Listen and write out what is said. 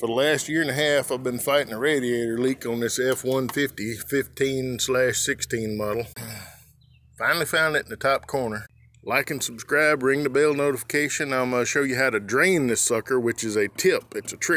For the last year and a half, I've been fighting a radiator leak on this F-150 15/16 model. Finally found it in the top corner. Like and subscribe, ring the bell notification. I'm going to show you how to drain this sucker, which is a tip. It's a trick.